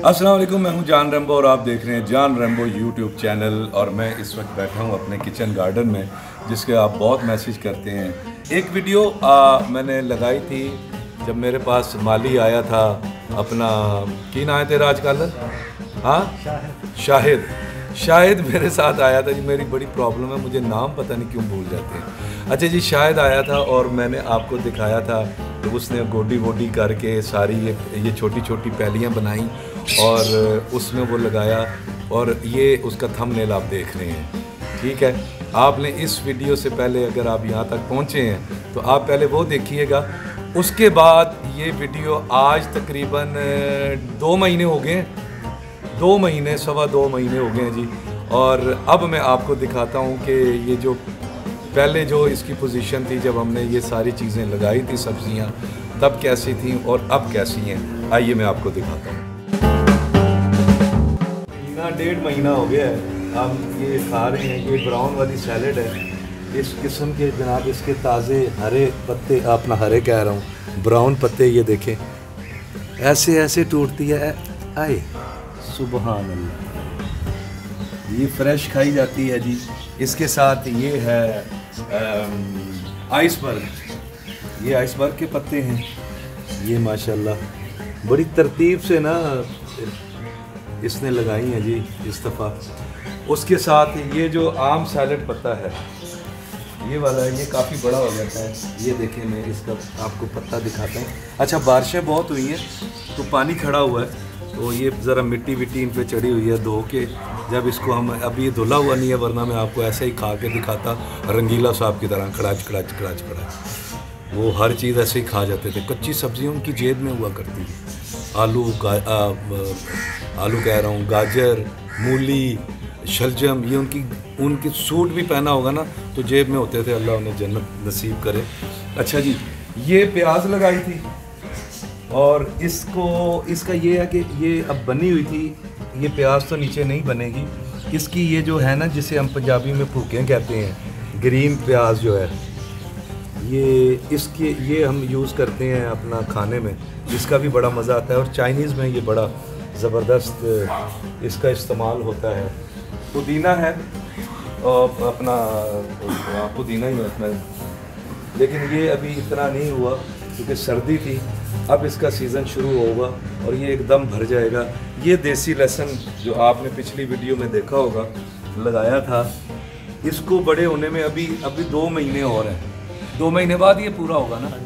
अस्सलाम वालेकुम, मैं हूं जान रैम्बो और आप देख रहे हैं जान रैम्बो यूट्यूब चैनल। और मैं इस वक्त बैठा हूं अपने किचन गार्डन में, जिसके आप बहुत मैसेज करते हैं। एक वीडियो मैंने लगाई थी जब मेरे पास माली आया था अपना, की नाम है तेरा आजकल? हाँ, शाहिद मेरे साथ आया था जी। मेरी बड़ी प्रॉब्लम है, मुझे नाम पता नहीं क्यों भूल जाते हैं। अच्छा जी, शाहिद आया था और मैंने आपको दिखाया था तो उसने गोडी वोडी करके सारी ये छोटी छोटी पैलियाँ बनाई और उसमें वो लगाया, और ये उसका थंबनेल आप देख रहे हैं। ठीक है, आपने इस वीडियो से पहले अगर आप यहाँ तक पहुँचे हैं तो आप पहले वो देखिएगा। उसके बाद ये वीडियो आज तकरीबन 2 महीने हो गए हैं, 2 महीने, सवा 2 महीने हो गए हैं जी। और अब मैं आपको दिखाता हूँ कि ये जो पहले जो इसकी पोजीशन थी जब हमने ये सारी चीज़ें लगाई थी, सब्जियाँ, तब कैसी थी और अब कैसी हैं। आइए मैं आपको दिखाता हूँ। महीना 1.5 महीना हो गया है हम ये खा रहे हैं। ये ब्राउन वाली सैलड है, इस किस्म के जनाब। इसके ताज़े हरे पत्ते, अपना हरे कह रहा हूँ, ब्राउन पत्ते ये देखें, ऐसे ऐसे टूटती है। आए सुबहान अल्लाह, ये फ्रेश खाई जाती है जी। इसके साथ ये है आइसबर्ग, ये आइसबर्ग के पत्ते हैं ये, माशाल्लाह बड़ी तरतीब से ना इसने लगाई हैं जी इस दफ़ा। उसके साथ ये जो आम सैलड पत्ता है, ये वाला है, ये काफ़ी बड़ा हो जाता है। ये देखें, मैं इसका आपको पत्ता दिखाता हूँ। अच्छा, बारिशें बहुत हुई हैं तो पानी खड़ा हुआ है, तो ये ज़रा मिट्टी विट्टी इन पे चढ़ी हुई है। धो के जब इसको हम, अभी ये धुला हुआ नहीं है, वरना मैं आपको ऐसे ही खा के दिखाता रंगीला साहब की तरह, खड़ाच खड़ाच खड़ाच खड़ाच। वो हर चीज़ ऐसे ही खा जाते थे। कच्ची सब्जियाँ उनकी जेब में हुआ करती थी। आलू कह रहा हूँ, गाजर, मूली, शलजम, ये उनकी सूट भी पहना होगा ना तो जेब में होते थे। अल्लाह उन्हें जन्नत नसीब करे। अच्छा जी, ये प्याज लगाई थी और इसका ये है कि ये अब बनी हुई थी। ये प्याज तो नीचे नहीं बनेगी, इसकी ये जो है ना, जिसे हम पंजाबी में फूकें कहते हैं, ग्रीन प्याज जो है, ये हम यूज़ करते हैं अपना खाने में, इसका भी बड़ा मज़ा आता है। और चाइनीज़ में ये बड़ा ज़बरदस्त इसका इस्तेमाल होता है। पुदीना है और अपना पुदीना ही है इसमें, लेकिन ये अभी इतना नहीं हुआ क्योंकि सर्दी थी। अब इसका सीज़न शुरू होगा और ये एकदम भर जाएगा। ये देसी लहसुन जो आपने पिछली वीडियो में देखा होगा, लगाया था, इसको बड़े होने में अभी 2 महीने और हैं। 2 महीने बाद ये पूरा होगा ना?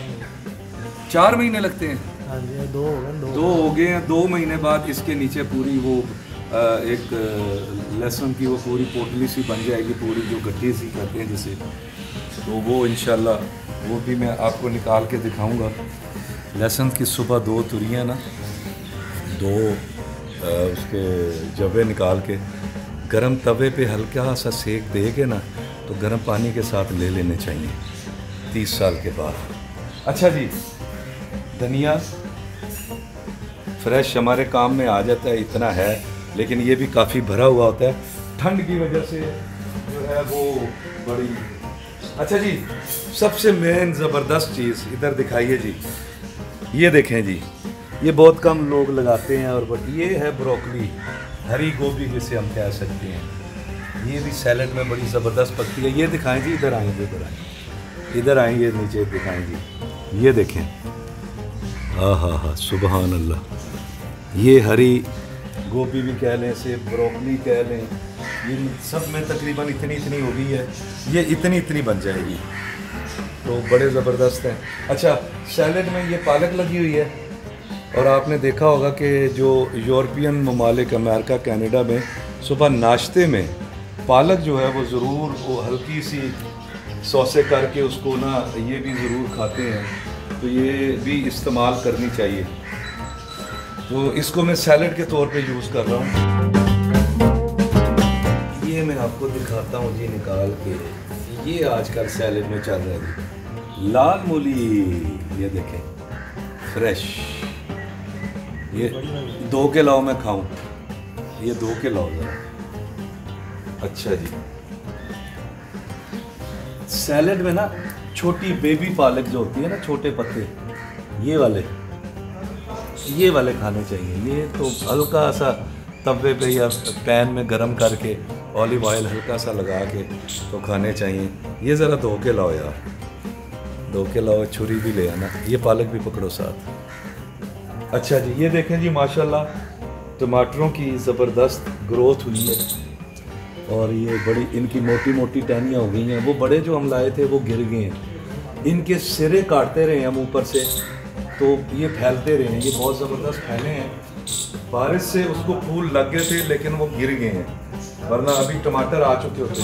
4 महीने लगते हैं। हाँ जी, 2 हो गए हैं। 2 महीने बाद इसके नीचे पूरी वो एक लहसुन की वो पूरी पोटली सी बन जाएगी, पूरी जो गट्ठी सी कहते हैं जिसे, तो वो इंशाल्लाह वो भी मैं आपको निकाल के दिखाऊंगा। लहसुन की सुबह 2 तुरियाँ ना, 2 उसके जवे निकाल के गरम तवे पे हल्का सा सेक देके ना, तो गरम पानी के साथ ले लेने चाहिए 30 साल के बाद। अच्छा जी, धनिया फ्रेश हमारे काम में आ जाता है, इतना है, लेकिन ये भी काफ़ी भरा हुआ होता है। ठंड की वजह से जो है वो बड़ी। अच्छा जी, सबसे मेन ज़बरदस्त चीज़ इधर दिखाइए जी। ये देखें जी, ये बहुत कम लोग लगाते हैं, और ये है ब्रोकली, हरी गोभी जिसे हम कह सकते हैं। ये भी सैलड में बड़ी ज़बरदस्त पकती है। ये दिखाएं जी, इधर इधर आएंगे, नीचे दिखाएं जी। ये देखें, हाँ, सुबहान अल्लाह। ये हरी गोभी भी कह लें, से ब्रोकली कह लें, ये सब में तकरीबन इतनी हो गई है। ये इतनी बन जाएगी, तो बड़े ज़बरदस्त हैं। अच्छा, सैलड में ये पालक लगी हुई है, और आपने देखा होगा कि जो यूरोपियन ममालिक, अमेरिका, कनाडा में सुबह नाश्ते में पालक जो है वो ज़रूर वो हल्की सी सौसे करके उसको ना, ये भी ज़रूर खाते हैं, तो ये भी इस्तेमाल करनी चाहिए। तो इसको मैं सैलड के तौर पे यूज़ कर रहा हूँ। ये मैं आपको दिखाता हूँ जी निकाल के। ये आजकल सैलड में चल रहा है लाल मूली, ये देखें फ्रेश। ये 2 के लाओ, मैं खाऊं? ये 2 के लाओ ज़रा। अच्छा जी, सैलड में ना छोटी बेबी पालक जो होती है ना, छोटे पत्ते, ये वाले ये वाले खाने चाहिए। ये तो हल्का सा तवे पे या पैन में गरम करके ऑलिव ऑयल हल्का सा लगा के तो खाने चाहिए। ये ज़रा धो के लाओ यार, धो के लाओ, छुरी भी ले आना। ये पालक भी पकड़ो साथ। अच्छा जी, ये देखें जी माशाल्लाह टमाटरों की ज़बरदस्त ग्रोथ हुई है और ये बड़ी इनकी मोटी मोटी टहनियाँ हो गई हैं। वो बड़े जो हम लाए थे वो गिर गए हैं, इनके सिरे काटते रहे हम ऊपर से तो ये फैलते रहे हैं। ये बहुत ज़बरदस्त फैले हैं, बारिश से उसको फूल लग गए थे लेकिन वो गिर गए हैं, वरना अभी टमाटर आ चुके होते।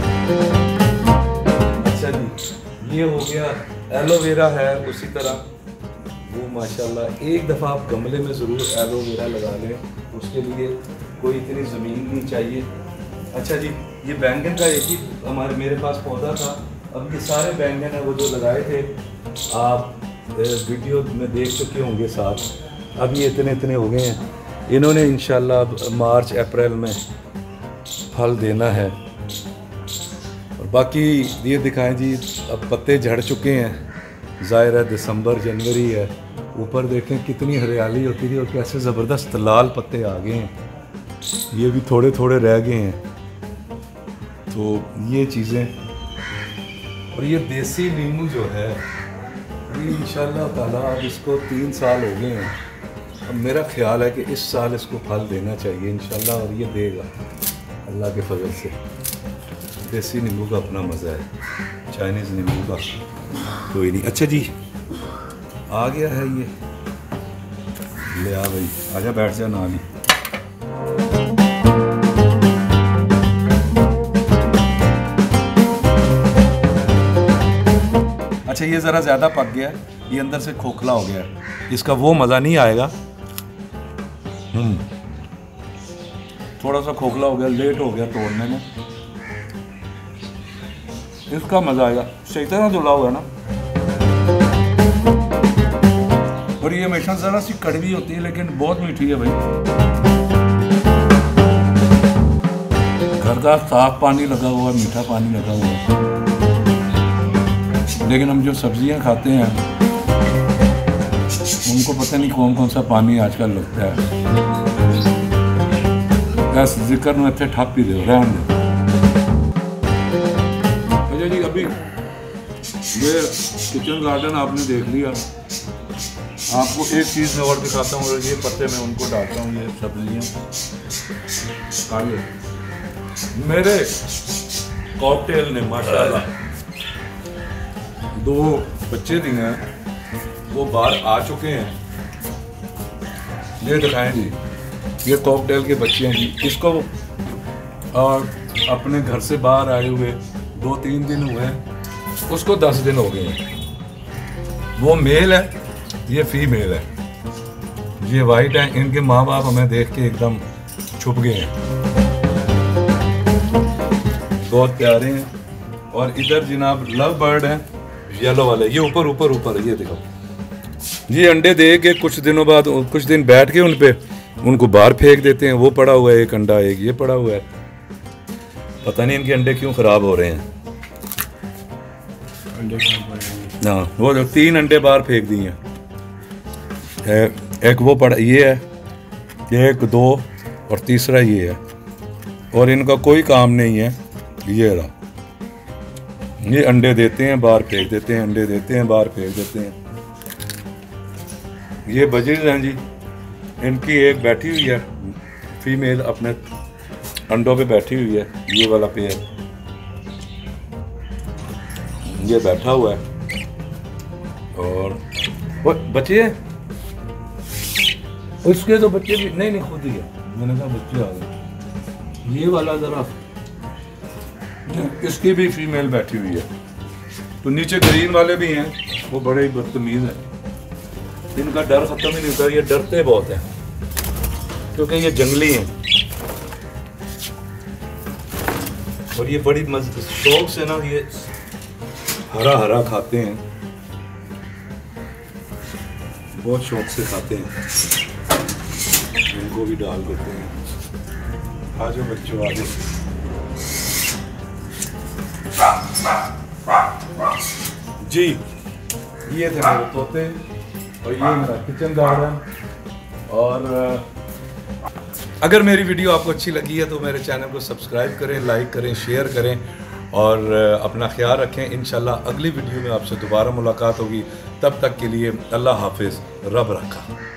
अच्छा जी, ये हो गया। एलोवेरा है उसी तरह, वो माशाल्लाह एक दफ़ा आप गमले में ज़रूर एलोवेरा लगा लें, उसके लिए कोई इतनी ज़मीन नहीं चाहिए। अच्छा जी, ये बैंगन का एक ही मेरे पास पौधा था। अब ये सारे बैंगन हैं वो जो लगाए थे आप वीडियो में देख चुके होंगे साथ, अब ये इतने इतने हो गए हैं। इन्होंने इंशाल्लाह अब मार्च अप्रैल में फल देना है। और बाकी ये दिखाएं जी, अब पत्ते झड़ चुके हैं, ज़ाहिर है दिसंबर जनवरी है। ऊपर देखें कितनी हरियाली होती थी और कैसे ज़बरदस्त लाल पत्ते आ गए हैं, ये भी थोड़े थोड़े रह गए हैं। तो ये चीज़ें, और ये देसी नींबू जो है ये इंशाल्लाह ताला अब इसको 3 साल हो गए हैं। अब मेरा ख्याल है कि इस साल इसको फल देना चाहिए इंशाल्लाह, और ये देगा अल्लाह के फजल से। देसी नींबू का अपना मज़ा है, चाइनीज़ नींबू का कोई नहीं। अच्छा जी, आ गया है ये, ले आ भाई, आजा बैठ जा ना ही। अच्छा, ये ज़रा ज़्यादा पक गया है, ये अंदर से खोखला हो गया है, इसका वो मज़ा नहीं आएगा। थोड़ा सा खोखला हो गया, लेट हो गया तोड़ने में, इसका मज़ा आएगा। सही तरह धुला हुआ ना, और ये हमेशा ज़रा सी कड़वी होती है लेकिन बहुत मीठी है भाई। घर का साफ पानी लगा हुआ, मीठा पानी लगा हुआ, लेकिन हम जो सब्जियां खाते हैं उनको पता नहीं कौन कौन सा पानी आजकल लगता है। बस जिक्र में इतने ठप ही दो, रहन दो। अच्छा जी, अभी ये किचन गार्डन आपने देख लिया, आपको एक चीज़ मैं और दिखाता हूँ। ये पत्ते मैं उनको डालता हूँ, ये सब्जियाँ आगे मेरे कॉकटेल ने माशाल्लाह 2 बच्चे दिए हैं, वो बाहर आ चुके हैं। ये दिखाएं जी, ये कॉकटेल के बच्चे हैं जी। इसको और अपने घर से बाहर आए हुए 2-3 दिन हुए हैं, उसको 10 दिन हो गए हैं। वो मेल है, ये फीमेल है, ये वाइट है। इनके माँ बाप हमें देख के एकदम छुप गए हैं, बहुत प्यारे हैं। और इधर जनाब लव बर्ड है, येलो वाले, ये ऊपर ऊपर ऊपर, ये देखो, ये अंडे दे के कुछ दिनों बाद, कुछ दिन बैठ के उनको बाहर फेंक देते हैं। वो पड़ा हुआ है एक अंडा, एक ये पड़ा हुआ है, पता नहीं इनके अंडे क्यों खराब हो रहे हैं। हाँ, वो 3 अंडे बाहर फेंक दिए हैं, एक वो पड़ा, ये है, 1, 2 और तीसरा ये है। और इनका कोई काम नहीं है, ये रहा, ये अंडे देते हैं बाहर फेंक देते हैं, अंडे देते हैं बाहर फेंक देते हैं। ये बजीज हैं जी, इनकी एक बैठी हुई है फीमेल, अपने अंडों पे बैठी हुई है। ये वाला पेयर ये बैठा हुआ है, और वो बच्चे हैं, उसके तो बच्चे भी नहीं खुद ही है। मैंने कहा बच्चे आ गए। ये वाला ज़रा, इसकी भी फीमेल बैठी हुई है। तो नीचे ग्रीन वाले भी हैं, वो बड़े ही बदतमीज हैं, इनका डर खत्म ही नहीं होता। ये डरते बहुत हैं क्योंकि ये जंगली हैं, और ये बड़ी शौक से ना ये हरा हरा खाते हैं, बहुत शौक से खाते हैं। इनको भी डाल देते हैं। आ जाओ बच्चों, आ जाओ। जी, ये थे मेरे तोते और ये मेरा किचन गार्डन। और अगर मेरी वीडियो आपको अच्छी लगी है तो मेरे चैनल को सब्सक्राइब करें, लाइक करें, शेयर करें और अपना ख्याल रखें। इंशाल्लाह अगली वीडियो में आपसे दोबारा मुलाकात होगी। तब तक के लिए अल्लाह हाफिज़, रब रखा।